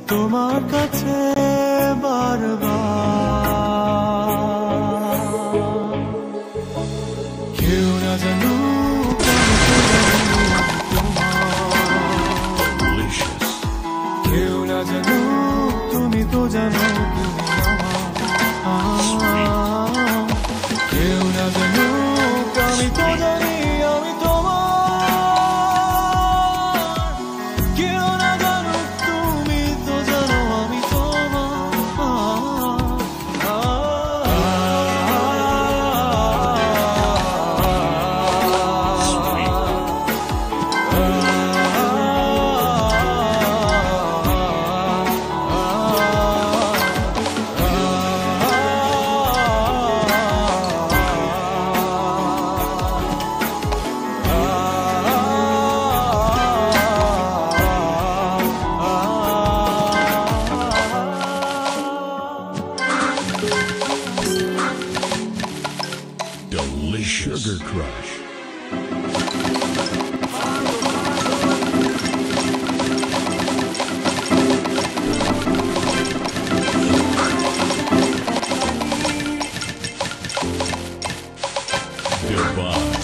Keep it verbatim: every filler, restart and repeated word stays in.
তোমার কাছে বারবার। কেউ না জানুক কেউ না জানুক তুমি তো জানো তুমি আমার। কেউ না জানুক আমি তো জানি আমি তোমার। কেউ না জানুক তুমি তো জানো আমি Delicious. Sugar Crush. Goodbye.